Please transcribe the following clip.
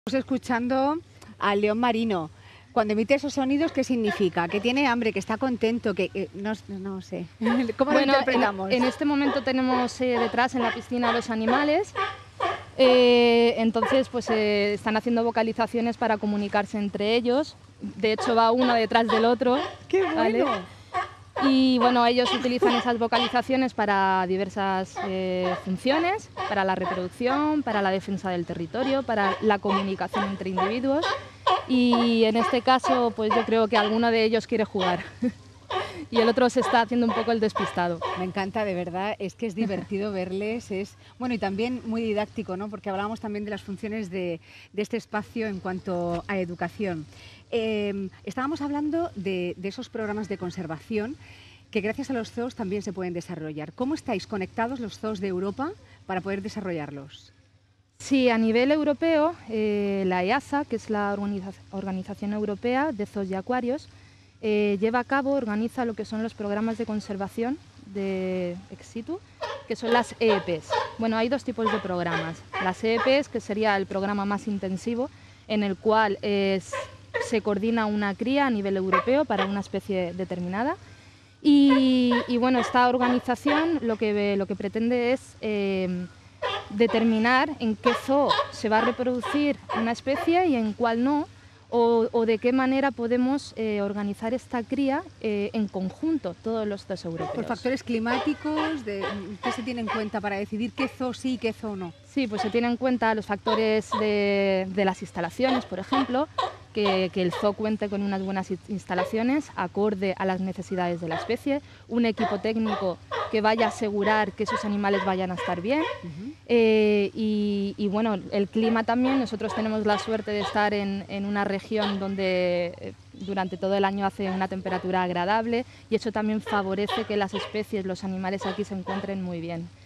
Estamos escuchando al león marino. Cuando emite esos sonidos, ¿qué significa? ¿Que tiene hambre, que está contento? Que no sé. ¿Cómo lo interpretamos? En este momento tenemos detrás en la piscina los animales. Entonces pues están haciendo vocalizaciones para comunicarse entre ellos. De hecho va uno detrás del otro. ¡Qué bueno! ¿Vale? Y bueno, ellos utilizan esas vocalizaciones para diversas funciones, para la reproducción, para la defensa del territorio, para la comunicación entre individuos. Y en este caso pues yo creo que alguno de ellos quiere jugar. Y el otro se está haciendo un poco el despistado. Me encanta, de verdad, es que es divertido verles, bueno, y también muy didáctico, ¿no? Porque hablábamos también de las funciones de este espacio en cuanto a educación. Estábamos hablando de esos programas de conservación que gracias a los zoos también se pueden desarrollar. ¿Cómo estáis conectados los zoos de Europa para poder desarrollarlos? Sí, a nivel europeo, la EASA, que es la Organización Europea de Zoos y Acuarios, lleva a cabo, organiza lo que son los programas de conservación de ex situ, que son las EEPs. Bueno, hay dos tipos de programas. Las EEPs, que sería el programa más intensivo, en el cual se coordina una cría a nivel europeo para una especie determinada. Y bueno, esta organización lo que pretende es determinar en qué zoo se va a reproducir una especie y en cuál no, o de qué manera podemos organizar esta cría en conjunto, todos los zoos europeos. ¿Por factores climáticos? ¿Qué se tiene en cuenta para decidir qué zoo sí y qué zoo no? Sí, pues se tienen en cuenta los factores de las instalaciones, por ejemplo, que el zoo cuente con unas buenas instalaciones acorde a las necesidades de la especie, un equipo técnico que vaya a asegurar que esos animales vayan a estar bien. Y bueno, el clima también. Nosotros tenemos la suerte de estar en una región donde durante todo el año hace una temperatura agradable y eso también favorece que las especies, los animales aquí se encuentren muy bien.